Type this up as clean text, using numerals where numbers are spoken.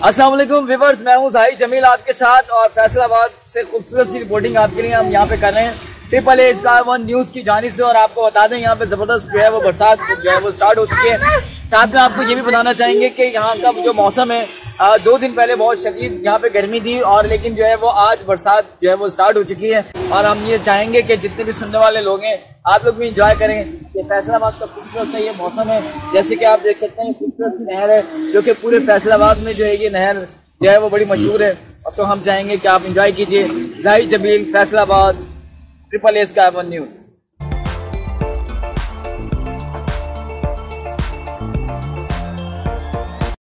अस्सलाम वालेकुम व्यूअर्स, मैं हूं जाहिद जमील आपके साथ और फैसलाबाद से खूबसूरत सी रिपोर्टिंग आपके लिए हम यहाँ पे कर रहे हैं triple A star one news की जानिब से। और आपको बता दें यहाँ पे ज़बरदस्त जो है वो बरसात जो है वो स्टार्ट हो चुकी है। साथ में आपको ये भी बताना चाहेंगे कि यहाँ का जो मौसम है 2 दिन पहले बहुत शदीद यहाँ पे गर्मी थी और लेकिन जो है वो आज बरसात जो है वो स्टार्ट हो चुकी है। और हम ये चाहेंगे कि जितने भी सुनने वाले लोग हैं आप लोग भी इंजॉय करें। ये फैसलाबाद का खूबसूरत सा ये मौसम है, जैसे कि आप देख सकते हैं खूबसूरत सी नहर है जो कि पूरे फैसलाबाद में जो है ये नहर जो है वो बड़ी मशहूर है। अब तो हम चाहेंगे कि आप इंजॉय कीजिए। Zahid Jameel, Faisalabad, triple A sky one news.